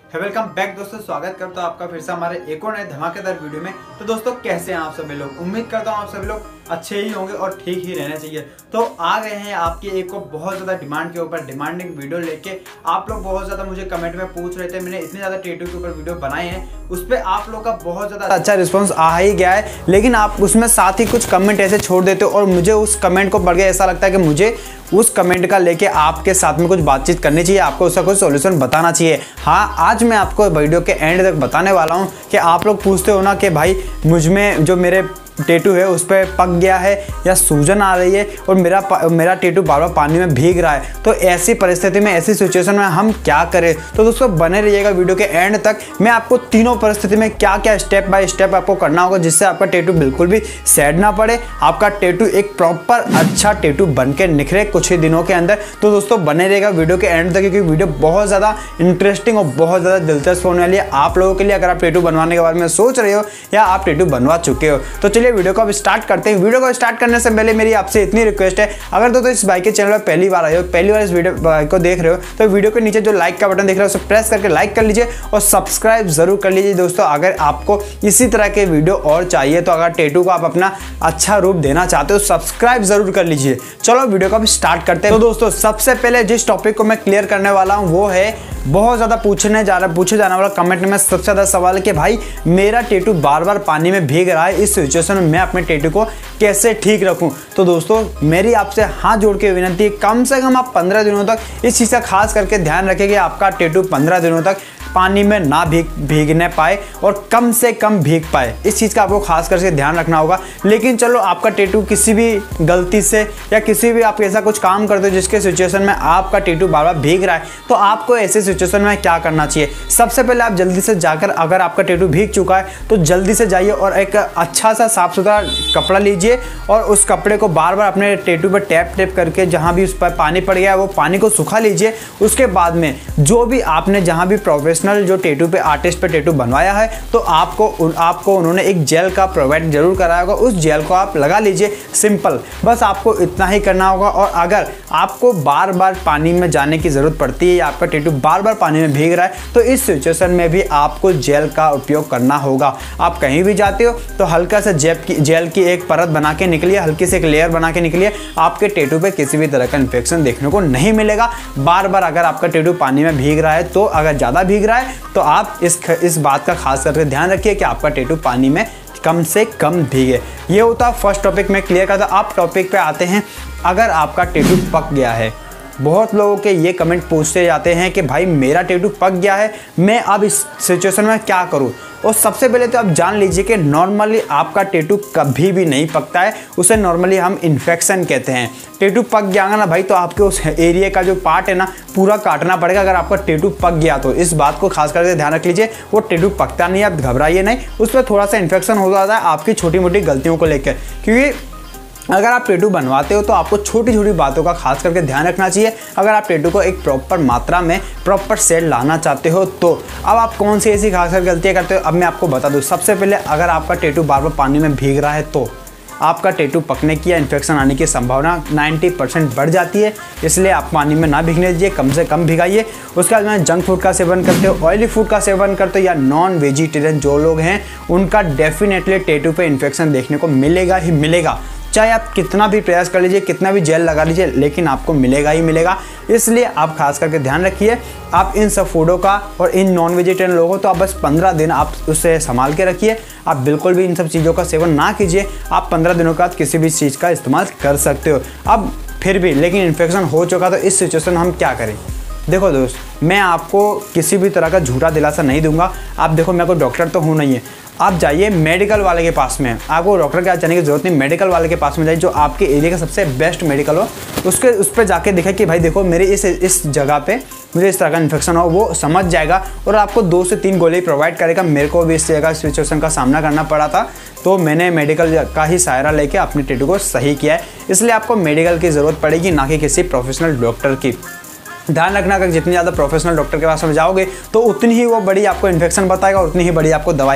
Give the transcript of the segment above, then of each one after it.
Welcome back दोस्तों, स्वागत करता हूँ आपका फिर से हमारे एक और नए धमाकेदार वीडियो में। तो दोस्तों कैसे हैं आप सभी लोग? उम्मीद करता हूँ आप सभी लोग अच्छे ही होंगे और ठीक ही रहना चाहिए। तो आ गए हैं आपकी एक को बहुत ज़्यादा डिमांड के ऊपर डिमांडिंग वीडियो लेके। आप लोग बहुत ज़्यादा मुझे कमेंट में पूछ रहे थे, मैंने इतने ज़्यादा टैटू के ऊपर वीडियो बनाए हैं, उस पर आप लोग का बहुत ज़्यादा अच्छा रिस्पॉन्स आ ही गया है। लेकिन आप उसमें साथ ही कुछ कमेंट ऐसे छोड़ देते हो और मुझे उस कमेंट को पढ़ के ऐसा लगता है कि मुझे उस कमेंट का लेके आपके साथ में कुछ बातचीत करनी चाहिए, आपको उसका कुछ सॉल्यूशन बताना चाहिए। हाँ, आज मैं आपको वीडियो के एंड तक बताने वाला हूँ कि आप लोग पूछते हो ना कि भाई मुझ में जो मेरे टैटू है उस पर पक गया है या सूजन आ रही है और मेरा टैटू बार बार पानी में भीग रहा है। तो ऐसी परिस्थिति में, ऐसी सिचुएशन में हम क्या करें? तो दोस्तों बने रहिएगा वीडियो के एंड तक। मैं आपको तीनों परिस्थिति में क्या क्या स्टेप बाय स्टेप आपको करना होगा जिससे आपका टैटू बिल्कुल भी सैड ना पड़े, आपका टैटू एक प्रॉपर अच्छा टैटू बन के निखरे कुछ ही दिनों के अंदर। तो दोस्तों बने रहेगा वीडियो के एंड तक क्योंकि वीडियो बहुत ज़्यादा इंटरेस्टिंग और बहुत ज़्यादा दिलचस्प होने वाली है आप लोगों के लिए, अगर आप टैटू बनवाने के बारे में सोच रहे हो या आप टैटू बनवा चुके हो। तो चलिए वीडियो को अब स्टार्ट करते हैं। वीडियो को स्टार्ट करने से पहले मेरी आपसे इतनी रिक्वेस्ट है, अगर तो इस भाई के चैनल पर पहली बार आए हो, पहली बार इस वीडियो को देख रहे हो, तो वीडियो के नीचे जो लाइक का बटन दिख रहा है उसे प्रेस करके लाइक कर लीजिए और सब्सक्राइब जरूर कर लीजिए। दोस्तों अगर आपको इसी तरह के वीडियो और चाहिए, तो अगर टैटू को आप अपना अच्छा रूप देना चाहते हो, सब्सक्राइब जरूर कर लीजिए। चलो वीडियो को अब स्टार्ट करते हैं। तो दोस्तों सबसे पहले जिस टॉपिक को मैं क्लियर करने वाला हूँ वो है बहुत ज़्यादा पूछे जाने वाला कमेंट में सबसे ज़्यादा सवाल है कि भाई मेरा टैटू बार बार पानी में भीग रहा है, इस सिचुएशन में मैं अपने टैटू को कैसे ठीक रखूं? तो दोस्तों मेरी आपसे हाथ जोड़ के विनती है, कम से कम आप 15 दिनों तक इस चीज़ का खास करके ध्यान रखें कि आपका टैटू 15 दिनों तक पानी में ना भीगने पाए और कम से कम भीग पाए। इस चीज़ का आपको खास करके ध्यान रखना होगा। लेकिन चलो आपका टैटू किसी भी गलती से या किसी भी आप ऐसा कुछ काम करते हो जिसके सिचुएशन में आपका टैटू बार बार भीग रहा है, तो आपको ऐसे सिचुएशन में क्या करना चाहिए? सबसे पहले आप जल्दी से जाकर, अगर आपका टैटू भीग चुका है तो जल्दी से जाइए और एक अच्छा सा साफ सुथरा कपड़ा लीजिए और उस कपड़े को बार बार अपने टैटू पर टैप करके जहाँ भी उस पर पानी पड़ गया है वो पानी को सुखा लीजिए। उसके बाद में जो भी आपने जहाँ भी प्रोफेशनल जो टैटू पे आर्टिस्ट पे टैटू बनवाया है, तो आपको उन्होंने एक जेल का प्रोवाइड जरूर कराया होगा, उस जेल को आप लगा लीजिए। सिंपल, बस आपको इतना ही करना होगा। और अगर आपको बार बार पानी में जाने की ज़रूरत पड़ती है या आपका टैटू बार बार पानी में भीग रहा है, तो इस सिचुएशन में भी आपको जेल का उपयोग करना होगा। आप कहीं भी जाते हो तो हल्का सा जेल की एक परत बना के निकलिए, हल्की से एक लेयर बना के निकलिए। आपके टैटू पे किसी भी तरह का इन्फेक्शन देखने को नहीं मिलेगा। बार बार अगर आपका टैटू पानी में भीग रहा है, तो अगर ज़्यादा भीग रहा है तो आप इस बात का खास करके ध्यान रखिए कि आपका टैटू पानी में कम से कम भीगे। ये होता फर्स्ट टॉपिक में क्लियर करता। आप टॉपिक पे आते हैं, अगर आपका टैटू पक गया है। बहुत लोगों के ये कमेंट पूछते जाते हैं कि भाई मेरा टैटू पक गया है, मैं अब इस सिचुएशन में क्या करूं? और सबसे पहले तो आप जान लीजिए कि नॉर्मली आपका टैटू कभी भी नहीं पकता है, उसे नॉर्मली हम इन्फेक्शन कहते हैं। टैटू पक गया ना भाई, तो आपके उस एरिया का जो पार्ट है ना पूरा काटना पड़ेगा अगर आपका टैटू पक गया तो। इस बात को खास करके ध्यान रख लीजिए। वो टैटू पकता नहीं है, आप घबराइए नहीं, उस पर थोड़ा सा इन्फेक्शन हो जाता है आपकी छोटी मोटी गलतियों को लेकर। क्योंकि अगर आप टैटू बनवाते हो तो आपको छोटी छोटी बातों का खास करके ध्यान रखना चाहिए अगर आप टैटू को एक प्रॉपर मात्रा में प्रॉपर सेट लाना चाहते हो। तो अब आप कौन सी ऐसी खास गलतियाँ करते हो, अब मैं आपको बता दूँ। सबसे पहले, अगर आपका टैटू बार बार पानी में भीग रहा है तो आपका टैटू पकने की या इन्फेक्शन आने की संभावना 90% बढ़ जाती है। इसलिए आप पानी में ना भीगने दीजिए, कम से कम भिगाइए। उसके बाद में जंक फूड का सेवन करते हो, ऑयली फूड का सेवन करते हो या नॉन वेजिटेरियन जो लोग हैं, उनका डेफिनेटली टैटू पे इन्फेक्शन देखने को मिलेगा ही मिलेगा। चाहे आप कितना भी प्रयास कर लीजिए, कितना भी जेल लगा लीजिए, लेकिन आपको मिलेगा ही मिलेगा। इसलिए आप खास करके ध्यान रखिए। आप इन सब फूडों का और इन नॉन वेजिटेरियन लोगों तो आप बस 15 दिन आप उससे संभाल के रखिए। आप बिल्कुल भी इन सब चीज़ों का सेवन ना कीजिए। आप 15 दिनों के बाद किसी भी चीज़ का इस्तेमाल कर सकते हो। अब फिर भी लेकिन इन्फेक्शन हो चुका, तो इस सिचुएशन में हम क्या करें? देखो दोस्त, मैं आपको किसी भी तरह का झूठा दिलासा नहीं दूंगा। आप देखो, मैं कोई डॉक्टर तो हूँ नहीं है। आप जाइए मेडिकल वाले के पास में, आपको डॉक्टर के पास जाने की जरूरत नहीं। मेडिकल वाले के पास में जाइए जो आपके एरिया का सबसे बेस्ट मेडिकल हो, उस पर जाके दिखाए कि भाई देखो मेरे इस जगह पे मुझे इस तरह का इन्फेक्शन हो। वो समझ जाएगा और आपको 2 से 3 गोली प्रोवाइड करेगा। मेरे को भी इस जगह सिचुएशन का सामना करना पड़ा था, तो मैंने मेडिकल का ही सहारा लेके अपने टैटू को सही किया है। इसलिए आपको मेडिकल की ज़रूरत पड़ेगी, ना कि किसी प्रोफेशनल डॉक्टर की। ध्यान रखना, अगर जितनी ज़्यादा प्रोफेशनल डॉक्टर के पास में जाओगे तो उतनी ही वो बड़ी आपको इन्फेक्शन बताएगा और उतनी ही बड़ी आपको दवाई का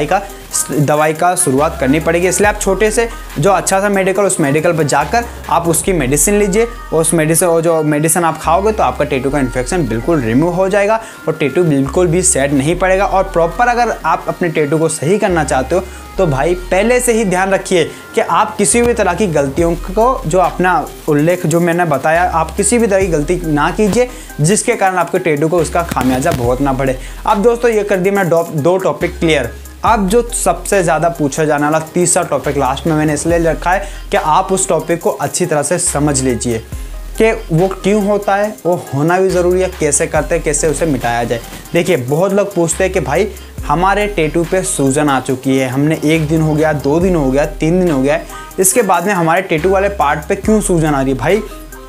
दवाई का शुरुआत करनी पड़ेगी। इसलिए आप छोटे से जो अच्छा सा मेडिकल, उस मेडिकल पर जाकर आप उसकी मेडिसिन लीजिए और उस मेडिसिन, और जो मेडिसिन आप खाओगे तो आपका टैटू का इन्फेक्शन बिल्कुल रिमूव हो जाएगा और टैटू बिल्कुल भी सेट नहीं पड़ेगा। और प्रॉपर अगर आप अपने टैटू को सही करना चाहते हो तो भाई पहले से ही ध्यान रखिए कि आप किसी भी तरह की गलतियों को, जो अपना उल्लेख जो मैंने बताया, आप किसी भी तरह की गलती ना कीजिए जिसके कारण आपके टैटू को उसका खामियाजा भुगतना पड़े। अब दोस्तों ये कर दिया मैं 2 टॉपिक क्लियर। अब जो सबसे ज़्यादा पूछा जाने वाला तीसरा टॉपिक लास्ट में मैंने इसलिए रखा है कि आप उस टॉपिक को अच्छी तरह से समझ लीजिए कि वो क्यों होता है, वो होना भी ज़रूरी है, कैसे करते हैं, कैसे उसे मिटाया जाए। देखिए बहुत लोग पूछते हैं कि भाई हमारे टैटू पे सूजन आ चुकी है, हमने 1 दिन हो गया, 2 दिन हो गया, 3 दिन हो गया, इसके बाद में हमारे टैटू वाले पार्ट पे क्यों सूजन आ रही है। भाई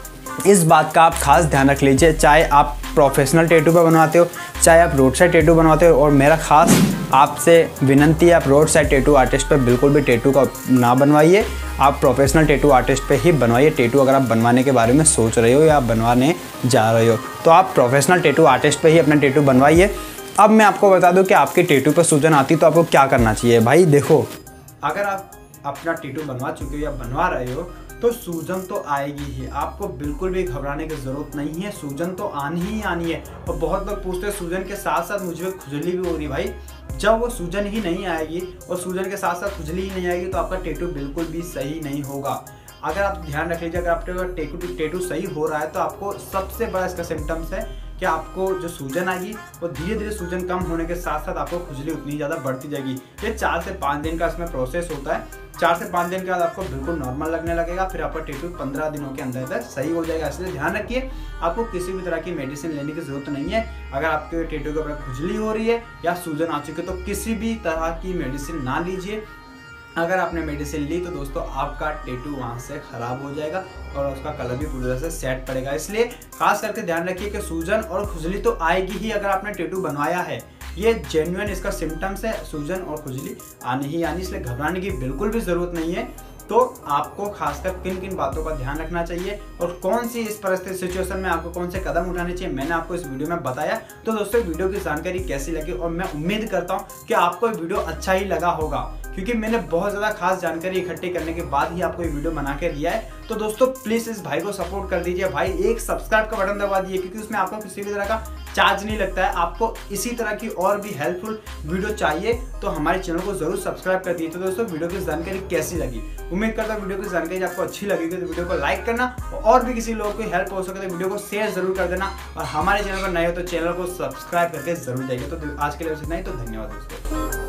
इस बात का आप खास ध्यान रख लीजिए, चाहे आप प्रोफेशनल टैटू पे बनवाते हो, चाहे आप रोड साइड टैटू बनवाते हो। और मेरा खास आपसे विनंती है, आप रोड साइड टैटू आर्टिस्ट पे बिल्कुल भी टैटू का ना बनवाइए, आप प्रोफेशनल टैटू आर्टिस्ट पे ही बनवाइए टैटू। अगर आप बनवाने के बारे में सोच रहे हो या बनवाने जा रहे हो तो आप प्रोफेशनल टैटू आर्टिस्ट पे ही अपना टैटू बनवाइए। अब मैं आपको बता दूं कि आपके टैटू पे सूजन आती तो आपको क्या करना चाहिए। भाई देखो, अगर आप अपना टैटू बनवा चुके हो या बनवा रहे हो तो सूजन तो आएगी ही, आपको बिल्कुल भी घबराने की ज़रूरत नहीं है, सूजन तो आनी ही आनी है। और बहुत लोग पूछते हैं सूजन के साथ साथ मुझे खुजली भी हो रही। भाई जब वो सूजन ही नहीं आएगी और सूजन के साथ साथ खुजली ही नहीं आएगी तो आपका टैटू बिल्कुल भी सही नहीं होगा। अगर आप ध्यान रख लीजिए, अगर आपका टैटू सही हो रहा है तो आपको सबसे बड़ा इसका सिम्टम्स है कि आपको जो सूजन आएगी वो धीरे धीरे सूजन कम होने के साथ साथ आपको खुजली उतनी ज़्यादा बढ़ती जाएगी। ये 4 से 5 दिन का इसमें प्रोसेस होता है। 4 से 5 दिन के बाद आपको बिल्कुल नॉर्मल लगने लगेगा, फिर आपका टैटू 15 दिनों के अंदर तक सही हो जाएगा। इसलिए ध्यान रखिए, आपको किसी भी तरह की मेडिसिन लेने की जरूरत नहीं है। अगर आपके टैटू के ऊपर खुजली हो रही है या सूजन आ चुकी है तो किसी भी तरह की मेडिसिन ना लीजिए। अगर आपने मेडिसिन ली तो दोस्तों आपका टैटू वहाँ से ख़राब हो जाएगा और उसका कलर भी पूरी तरह से सेट पड़ेगा। इसलिए खास करके ध्यान रखिए कि सूजन और खुजली तो आएगी ही अगर आपने टैटू बनवाया है, ये जेन्युइन इसका सिम्टम्स है, सूजन और खुजली आनी ही आनी, इसलिए घबराने की बिल्कुल भी ज़रूरत नहीं है। तो आपको खासकर किन किन बातों का ध्यान रखना चाहिए और कौन सी इस परिस्थिति सिचुएशन में आपको कौन से कदम उठाने चाहिए मैंने आपको इस वीडियो में बताया। तो दोस्तों वीडियो की जानकारी कैसी लगी और मैं उम्मीद करता हूँ कि आपको ये वीडियो अच्छा ही लगा होगा, क्योंकि मैंने बहुत ज़्यादा खास जानकारी इकट्ठी करने के बाद ही आपको ये वीडियो बना के दिया है। तो दोस्तों प्लीज़ इस भाई को सपोर्ट कर दीजिए। भाई एक सब्सक्राइब का बटन दबा दीजिए, क्योंकि उसमें आपको किसी भी तरह का चार्ज नहीं लगता है। आपको इसी तरह की और भी हेल्पफुल वीडियो चाहिए तो हमारे चैनल को जरूर सब्सक्राइब कर दीजिए। तो दोस्तों वीडियो की जानकारी कैसी लगी, उम्मीद करता हूँ वीडियो की जानकारी आपको अच्छी लगेगी तो वीडियो को लाइक करना और भी किसी लोगों को हेल्प हो सके तो वीडियो को शेयर जरूर कर देना। और हमारे चैनल पर नए हो तो चैनल को सब्सक्राइब करके जरूर जाइए। तो आज के लिए बस इतना ही, तो धन्यवाद दोस्तों।